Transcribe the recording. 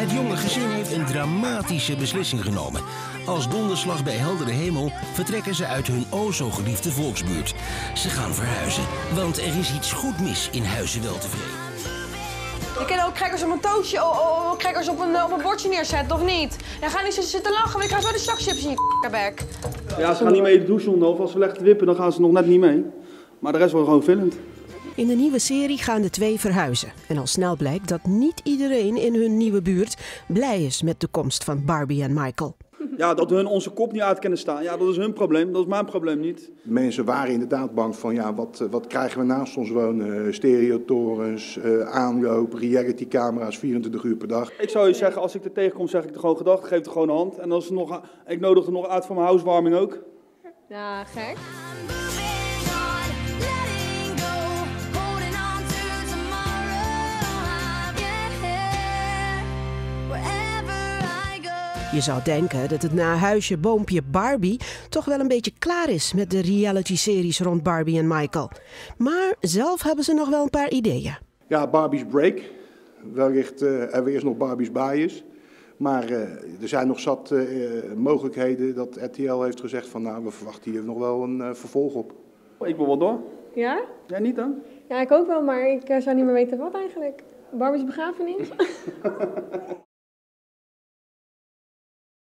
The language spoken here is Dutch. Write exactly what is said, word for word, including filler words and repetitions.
Het jonge gezin heeft een dramatische beslissing genomen. Als donderslag bij heldere hemel vertrekken ze uit hun o zo geliefde volksbuurt. Ze gaan verhuizen, want er is iets goed mis in Huizen Weltevreden. Je kan ook crackers op een toastje, oh, oh, crackers op een, op een bordje neerzetten, of niet? Ja, ga niet zitten lachen, want ik krijg zo de zakchips in je bek. Ja, ze gaan niet mee de douche onder, of als ze leggen wippen, dan gaan ze nog net niet mee. Maar de rest wordt gewoon fillend. In de nieuwe serie gaan de twee verhuizen. En al snel blijkt dat niet iedereen in hun nieuwe buurt blij is met de komst van Barbie en Michael. Ja, dat hun onze kop niet uit kunnen staan, ja, dat is hun probleem, dat is mijn probleem niet. Mensen waren inderdaad bang van, ja, wat, wat krijgen we naast ons wonen? Stereotorens, uh, aanloop, realitycamera's, vierentwintig uur per dag. Ik zou je zeggen, als ik er tegenkom, zeg ik er gewoon gedag, geef er gewoon een hand. En als er nog, ik nodig er nog uit voor mijn housewarming ook. Ja, gek. Je zou denken dat het na Huisje Boompje Barbie toch wel een beetje klaar is met de reality-series rond Barbie en Michael. Maar zelf hebben ze nog wel een paar ideeën. Ja, Barbie's Break. Wellicht uh, hebben we eerst nog Barbie's Bias. Maar uh, er zijn nog zat uh, mogelijkheden dat R T L heeft gezegd van, nou, we verwachten hier nog wel een uh, vervolg op. Ik wil wel door. Ja? Jij niet dan? Ja, ik ook wel, maar ik uh, zou niet meer weten wat eigenlijk. Barbie's begrafenis?